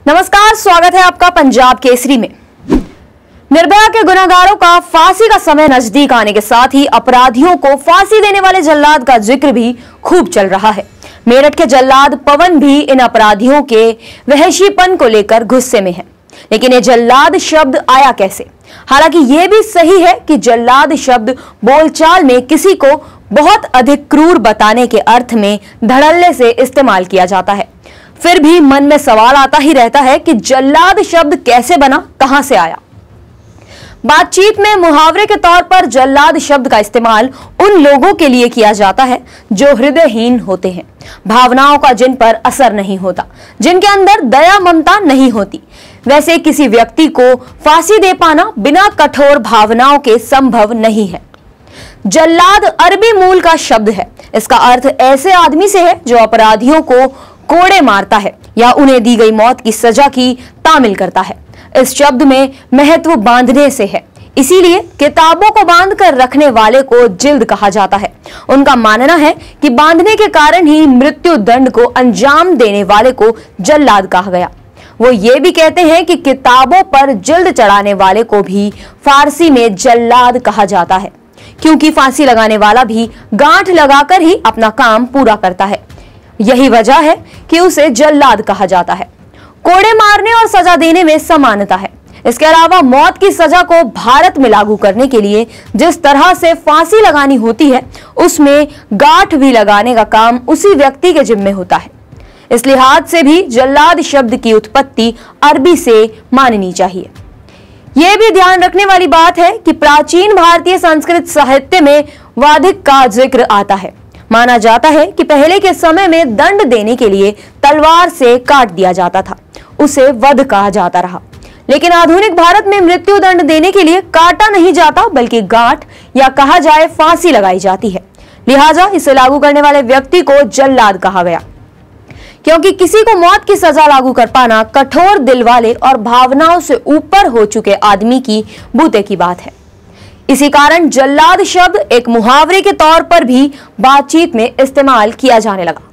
नमस्कार, स्वागत है आपका पंजाब केसरी में। निर्भया के गुनहगारों का फांसी का समय नजदीक आने के साथ ही अपराधियों को फांसी देने वाले जल्लाद का जिक्र भी खूब चल रहा है। मेरठ के जल्लाद पवन भी इन अपराधियों के वहशीपन को लेकर गुस्से में है। लेकिन ये जल्लाद शब्द आया कैसे? हालांकि ये भी सही है कि जल्लाद शब्द बोलचाल में किसी को बहुत अधिक क्रूर बताने के अर्थ में धड़ल्ले से इस्तेमाल किया जाता है। फिर भी मन में सवाल आता ही रहता है कि जल्लाद शब्द कैसे बना, कहां से आया। बातचीत में मुहावरे के तौर पर जल्लाद शब्द का इस्तेमाल उन लोगों के लिए किया जाता है जो हृदयहीन होते हैं, भावनाओं का जिन पर असर नहीं होता, जिनके अंदर दया ममता नहीं होती। वैसे किसी व्यक्ति को फांसी दे पाना बिना कठोर भावनाओं के संभव नहीं है। जल्लाद अरबी मूल का शब्द है। इसका अर्थ ऐसे आदमी से है जो अपराधियों को कोड़े मारता है या उन्हें दी गई मौत की सजा की तामील करता है। इस शब्द में महत्व बांधने से है, इसीलिए किताबों को बांध कर रखने वाले को जिल्द कहा जाता है। उनका मानना है कि बांधने के कारण ही मृत्यु दंड को अंजाम देने वाले को जल्लाद कहा गया। वो ये भी कहते हैं कि किताबों पर जिल्द चढ़ाने वाले को भी फारसी में जल्लाद कहा जाता है, क्योंकि फांसी लगाने वाला भी गांठ लगाकर ही अपना काम पूरा करता है। यही वजह है कि उसे जल्लाद कहा जाता है। कोड़े मारने और सजा देने में समानता है। इसके अलावा मौत की सजा को भारत में लागू करने के लिए जिस तरह से फांसी लगानी होती है, उसमें गांठ भी लगाने का काम उसी व्यक्ति के जिम्मे होता है। इस लिहाज से भी जल्लाद शब्द की उत्पत्ति अरबी से माननी चाहिए। यह भी ध्यान रखने वाली बात है कि प्राचीन भारतीय संस्कृत साहित्य में वाधिक का जिक्र आता है। माना जाता है कि पहले के समय में दंड देने के लिए तलवार से काट दिया जाता था, उसे वध कहा जाता रहा। लेकिन आधुनिक भारत में मृत्यु दंड देने के लिए काटा नहीं जाता, बल्कि गांठ या कहा जाए फांसी लगाई जाती है। लिहाजा इसे लागू करने वाले व्यक्ति को जल्लाद कहा गया, क्योंकि किसी को मौत की सजा लागू कर पाना कठोर दिल वाले और भावनाओं से ऊपर हो चुके आदमी की बूते की बात है। इसी कारण जल्लाद शब्द एक मुहावरे के तौर पर भी बातचीत में इस्तेमाल किया जाने लगा।